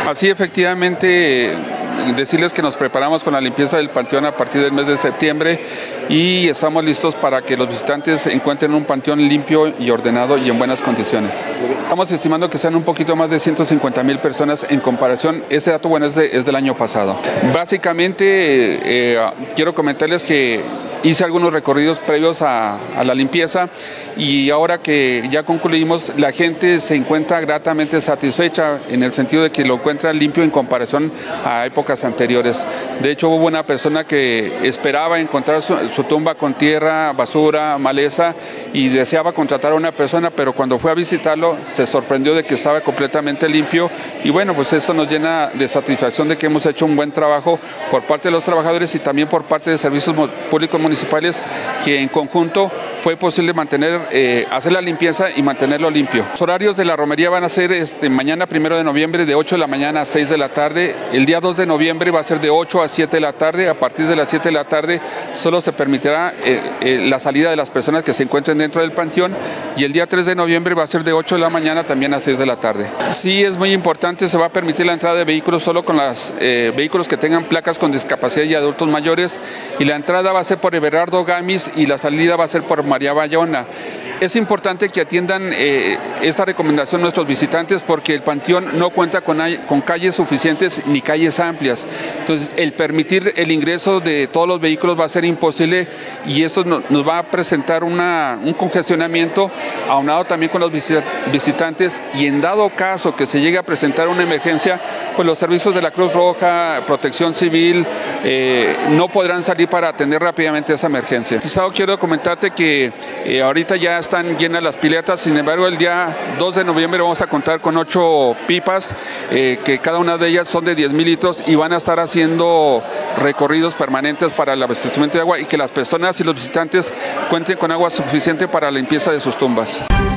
Así efectivamente, decirles que nos preparamos con la limpieza del panteón a partir del mes de septiembre y estamos listos para que los visitantes encuentren un panteón limpio y ordenado y en buenas condiciones. Estamos estimando que sean un poquito más de 150,000 personas en comparación. Ese dato, bueno, es del año pasado. Básicamente, quiero comentarles que hice algunos recorridos previos a la limpieza y ahora que ya concluimos, la gente se encuentra gratamente satisfecha en el sentido de que lo encuentra limpio en comparación a épocas anteriores. De hecho, hubo una persona que esperaba encontrar su tumba con tierra, basura, maleza y deseaba contratar a una persona, pero cuando fue a visitarlo se sorprendió de que estaba completamente limpio y bueno, pues eso nos llena de satisfacción de que hemos hecho un buen trabajo por parte de los trabajadores y también por parte de servicios públicos municipales, que en conjunto fue posible hacer la limpieza y mantenerlo limpio. Los horarios de la romería van a ser mañana 1 de noviembre de 8 de la mañana a 6 de la tarde, el día 2 de noviembre va a ser de 8 a 7 de la tarde, a partir de las 7 de la tarde solo se permitirá la salida de las personas que se encuentren dentro del panteón y el día 3 de noviembre va a ser de 8 de la mañana también a 6 de la tarde. Sí, es muy importante, se va a permitir la entrada de vehículos solo con los vehículos que tengan placas con discapacidad y adultos mayores y la entrada va a ser por Everardo Gamis y la salida va a ser por María Bayona. Es importante que atiendan esta recomendación nuestros visitantes porque el panteón no cuenta con calles suficientes ni calles amplias. Entonces, el permitir el ingreso de todos los vehículos va a ser imposible y esto nos va a presentar un congestionamiento aunado también con los visitantes y en dado caso que se llegue a presentar una emergencia, pues los servicios de la Cruz Roja, Protección Civil, no podrán salir para atender rápidamente esa emergencia. Quiero comentarte que ahorita ya están llenas las piletas, sin embargo el día 2 de noviembre vamos a contar con 8 pipas, que cada una de ellas son de 10,000 litros y van a estar haciendo recorridos permanentes para el abastecimiento de agua y que las personas y los visitantes cuenten con agua suficiente para la limpieza de sus tumbas.